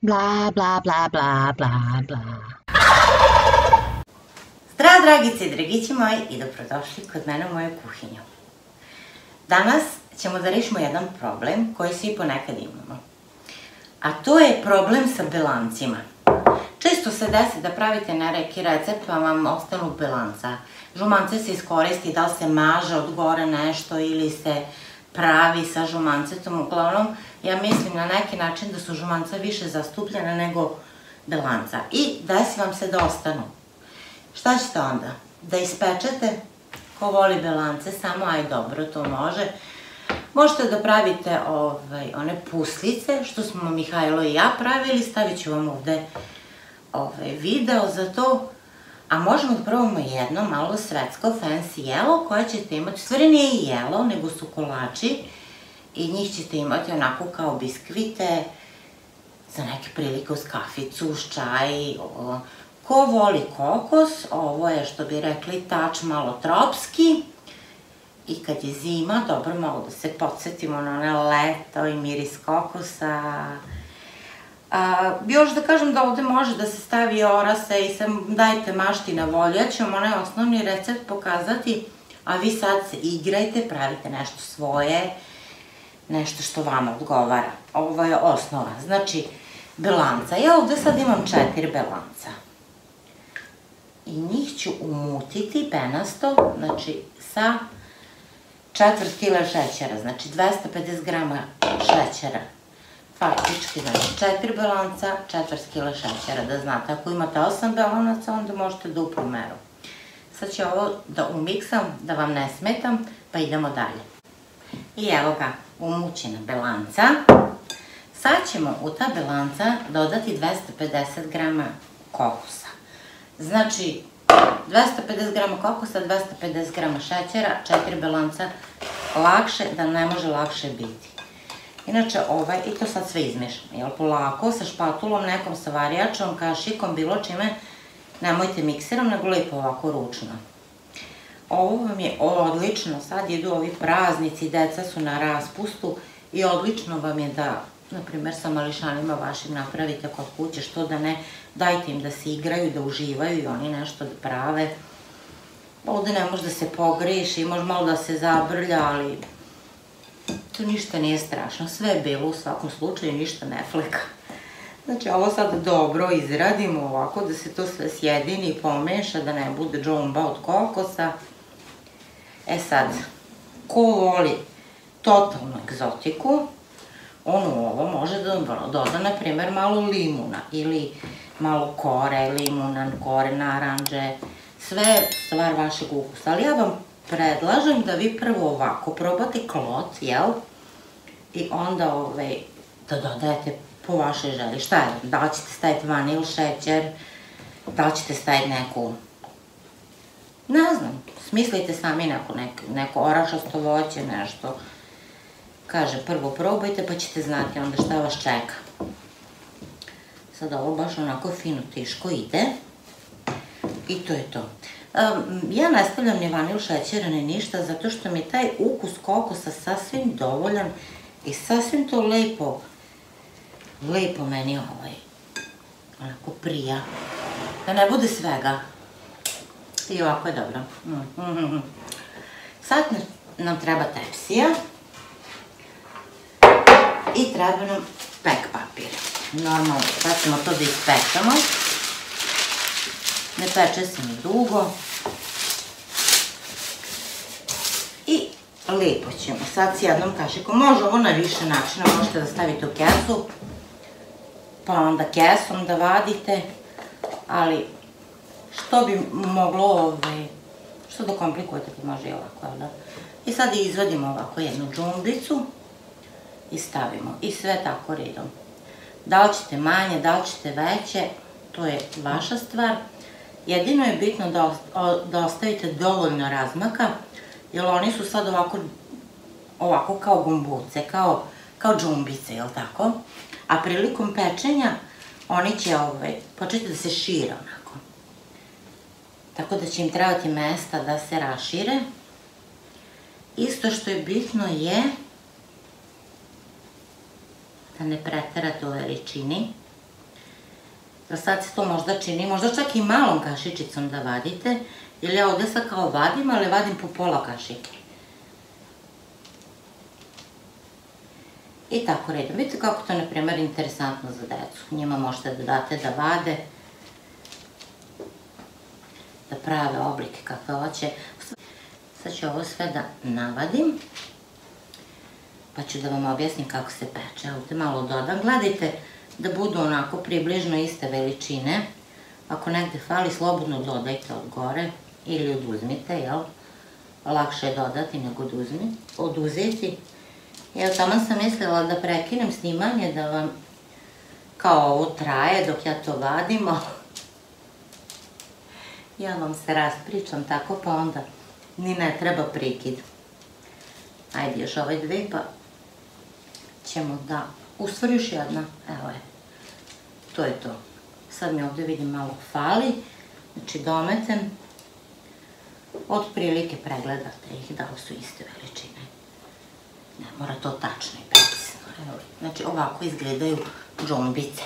Bla, bla, bla, bla, bla, bla. Zdravo, dragice i dragići moji, i dobrodošli kod mene u moju kuhinju. Danas ćemo da rešimo jedan problem koji svi ponekad imamo. A to je problem sa belancima. Često se desi da pravite neki recept pa vam ostanu belanca. Žumance se iskoristi, da li se maže od gore nešto ili se pravi sa žumancetom. Uglavnom, ja mislim na neki način da su žumanca više zastupljena nego belanca. I desi vam se da ostanu. Šta ćete onda? Da ispečete? Ko voli belance, samo aj dobro, to može. Možete da pravite one puslice, što smo Mihajlo i ja pravili, stavit ću vam ovde video za to. A možemo da probamo jedno malo svetsko fancy jelo koje ćete imati, u stvari nije i jelo, nego su kolači i njih ćete imati onako kao biskvite za neke prilike uz kaficu, uz čaj. Ko voli kokos, ovo je što bi rekli tač malo tropski. I kad je zima, dobro malo da se podsjetimo na one leto i miris kokosa. Još da kažem da ovde može da se stavi orasa i sam dajte mašti na volju. Ja ću vam onaj osnovni recept pokazati, a vi sad se igrajte, pravite nešto svoje, nešto što vama odgovara. Ovo je osnova, znači belanca. Ja ovde sad imam 4 belanca. I njih ću umutiti penasto, znači sa 1/4 kila šećera, znači 250 grama šećera. Faktički, znači 4 belanca, 1/4 kila šećera, da znate. Ako imate 8 belanaca, onda možete duplu meru. Sad ću ovo da umiksam, da vam ne smetam, pa idemo dalje. I evo ga, umućena belanca. Sad ćemo u ta belanca dodati 250 grama kokosa. Znači, 250 grama kokosa, 250 grama šećera, 4 belanca, lakše da ne može lakše biti. Inače, i to sad sve izmešamo, jel, polako, sa špatulom, nekom sa varijačom, kašikom, bilo čime, nemojte mikserom, nego lepo ovako ručno. Ovo vam je odlično, sad idu ovi praznici, deca su na raspustu i odlično vam je da, na primer, sa mališanima vašim napravite kod kuće, što da ne, dajte im da se igraju, da uživaju i oni nešto da prave. Ovde ne može da se pogreši, može malo da se zabrlja, ali to ništa nije strašno, sve je bilo u svakom slučaju, ništa ne fleka. Znači, ovo sad dobro izradimo ovako, da se to sve sjedini i pomeša, da ne bude džomba od kokosa. E sad, ko voli totalnu egzotiku, on u ovo može da doda, na primer, malo limuna ili malo kore, limuna, kore, naranđe, sve stvar vašeg ukusa. Ali ja vam predlažem da vi prvo ovako probate klot, jel? I onda da dodajete po vašoj želji. Šta je? Da li ćete staviti vanil, šećer, da li ćete staviti neku, ne znam, smislite sami neko orašasto voće, nešto. Kaže, prvo probajte pa ćete znati onda šta vas čeka. Sad ovo baš onako fino tiško ide. I to je to. Ja ne stavljam ni vanil, šećera, ni ništa, zato što mi je taj ukus kokosa sasvim dovoljan i sasvim to lepo meni onako prija. Da ne bude svega. I ovako je dobro. Sad nam treba tepsija i treba nam pek papir. Normalno, sad ćemo to da ispečemo. Ne peče se ni dugo. I lepo ćemo sad s jednom kašikom, može ovo na više načina, možete da stavite u kesu, pa onda kesom da vadite, ali što bi moglo, što da komplikujete, pa može i ovako, da? I sad izvadimo ovako jednu džumbicu i stavimo, i sve tako redom. Da li ćete manje, da li ćete veće, to je vaša stvar. Jedino je bitno da ostavite dovoljno razmaka, jer oni su sad ovako kao gumbuce, kao džumbice, jel tako? A prilikom pečenja oni će početi da se šire onako. Tako da će im trebati mesta da se rašire. Isto što je bitno je da ne preterate u veličini. Sad se to možda čini, možda čak i malom kašičicom da vadite, jer ja ovde sad kao vadim, ali vadim po pola kašike. I tako redom. Vidite kako to, na primer, interesantno za decu. Njima možete da date da vade, da prave oblike kakve hoće. Sad ću ovo sve da navadim, pa ću da vam objasnim kako se peče. Ovde malo dodam. Gledajte da budu onako približno iste veličine. Ako negde fali, slobodno dodajte od gore ili oduzmite, jel? Lakše je dodati nego oduzeti. Evo, tamo sam mislila da prekinem snimanje, da vam kao ovo traje dok ja to vadim, ali ja vam se raspričam tako, pa onda ni ne treba prekid. Ajde, još ovaj dve, pa ćemo da... U stvari još jedna, evo je. To je to. Sad mi ovde vidim malo fali, znači dometem. Otprilike pregledate ih, da li su iste veličine. Ne mora to tačno i precizno. Znači ovako izgledaju džombice.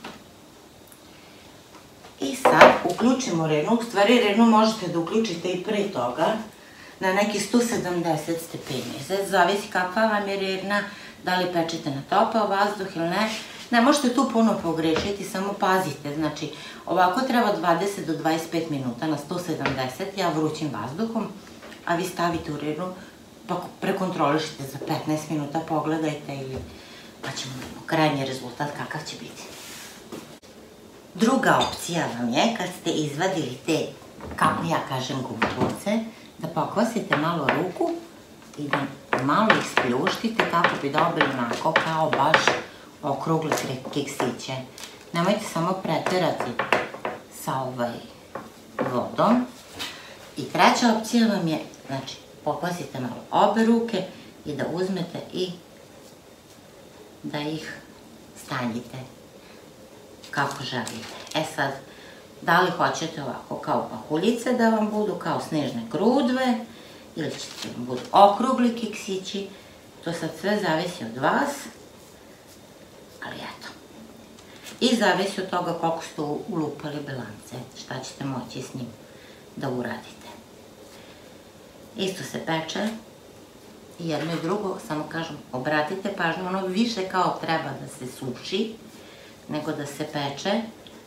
I sad uključimo renu. U stvari renu možete da uključite i pre toga na neki 170 stepeni. Zavisi kakva vam je rena, da li pečete na topao vazduh ili ne. Ne možete tu puno pogrešiti, samo pazite. Znači ovako treba 20 do 25 minuta na 170, ja vrućim vazduhom, a vi stavite u renu, pa prekontrolišite za 15 minuta, pogledajte ili pa ćemo vidimo krajnji rezultat kakav će biti. Druga opcija vam je kad ste izvadili te, kako ja kažem, gumboce, da pokvasite malo ruku i da malo ih spljuštite kako bi dobili onako kao baš okrugle keksiće. Nemojte samo preterati sa vodom. I treća opcija vam je, znači, pokvasite malo obe ruke i da uzmete i da ih stanjite kako želite. E sad, da li hoćete ovako kao pahuljice da vam budu, kao snežne grudve, ili ćete vam budu okrugli keksići, to sad sve zavisi od vas, ali eto. I zavisi od toga koliko ste ulupali bilance, šta ćete moći s njim da uradite. Isto se peče, i jedno i drugo, samo kažem, obratite pažnju, ono više kao treba da se suši, nego da se peče.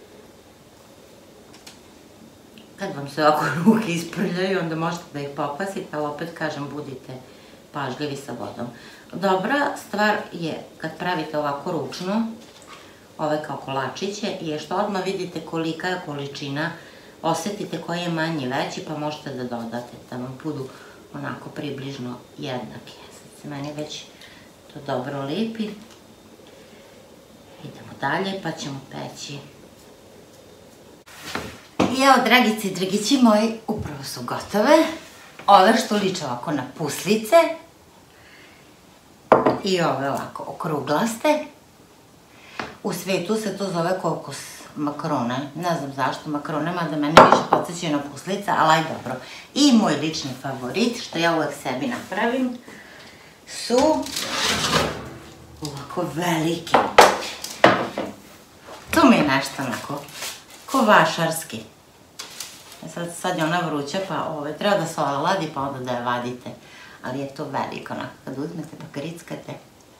Kad vam se ovako ruke isprljaju, onda možete da ih pokvasite, ali opet kažem, budite pažljivi sa vodom. Dobra stvar je, kad pravite ovako ručno, ove kao kolačiće, je što odmah vidite kolika je količina, osetite koji je manji veći, pa možete da dodate, da vam budu onako približno jednaki. Sad se meni već to dobro lipi. Idemo dalje, pa ćemo peći. I evo, dragice i dragići moji, upravo su gotove. Ove što liče ovako na puslice. I ove ovako okruglaste. U svetu se to zove kokos makrone. Ne znam zašto makrone, mada mene više podsjećaju na puslica, ali aj dobro. I moj lični favorit, što ja uvek sebi napravim, su ovako velike. To mi je nešto onako ko vašarski. Sad je ona vruća, pa treba da se oladi, pa onda da je vadite. Ali je to veliko, onako, kad uzmete pa grickate.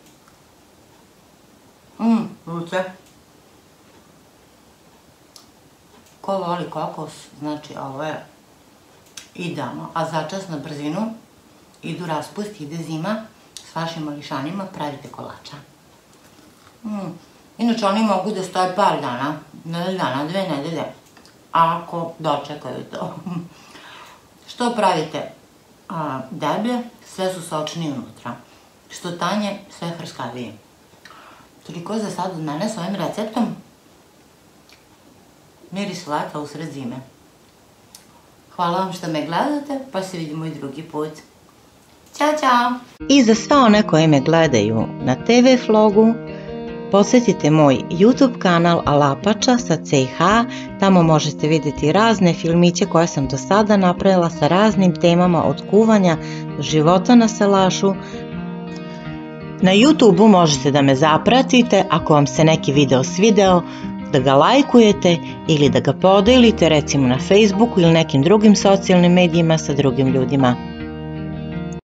Vruće. Ko voli kokos, znači ovo je idealno. A začas na brzinu idu raspust, ide zima, s vašim mališanima pravite kolača. Inače, oni mogu da stoje par dana, nedelj dana, 2 nedelje, ako dočekaju to. Što pravite? Deblje, sve su sočnije unutra. Što tanje, sve hrskavije. Toliko za sad od mene s ovim receptom. Miris leta usred zime. Hvala vam što me gledate, pa se vidimo i drugi put. Ćao, čao! I za sve one koje me gledaju na TV Flogu, posjetite moj YouTube kanal Alapača sa CH, tamo možete vidjeti razne filmiće koje sam do sada napravila sa raznim temama od kuvanja do života na salašu. Na YouTube-u možete da me zapratite ako vam se neki video svideo, da ga lajkujete ili da ga podelite recimo na Facebooku ili nekim drugim socijalnim medijima sa drugim ljudima.